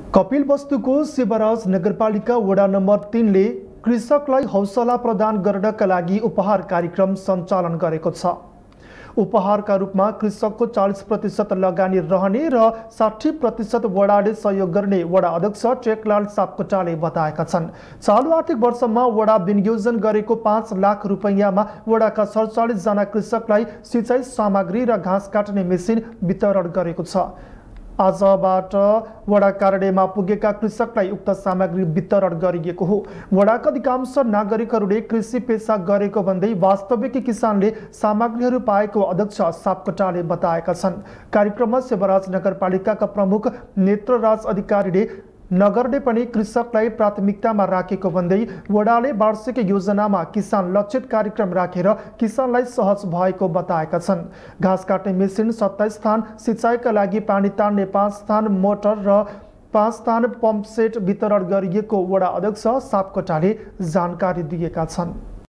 कपिलवस्तुको शिवराज नगरपालिका वडा नम्बर 3 ले कृषकलाई हौसला प्रदान गर्नका लागि उपहार कार्यक्रम सञ्चालन गरेको छ। उपहारका रूपमा कृषकको 40% लगानी रहने र 60% वडाले सहयोग गर्ने वडा अध्यक्ष टेकलाल सापकोटाले बताएका छन्। चालु आर्थिक वर्षमा वडा विनियोजन गरेको 5 लाख रुपैयाँमा वडाका 47 जना कृषकलाई सिँचाइ सामग्री र घाँस काट्ने मेसिन वितरण गरेको छ। आजबाट वडा कार्यालयमा पुगेका कृषकलाई उक्त सामग्री वितरण गरिएको हो। वडाका अधिकांश नागरिकहरूले कृषि पेसा गरेको भन्दै वास्तविक किसानले सामग्रीहरू पाएको अध्यक्ष सापकोटाले बताएका छन्। कार्यक्रममा शिवराज नगरपालिकाका प्रमुख नेत्रराज अधिकारीले नगरले पनि कृषकलाई प्राथमिकतामा राखेको भन्दै वडाले वार्षिक योजनामा किसान लक्षित कार्यक्रम राखेर किसानलाई सहज भएको बताएका छन्। घाँस काट्ने मेसिन 27 स्थान, सिँचाइका लागि पानी तान्ने 5 स्थान, मोटर र 5 स्थान पम्प सेट वितरण गरिएको वडा अध्यक्ष सापकोटाले जानकारी दिएका छन्।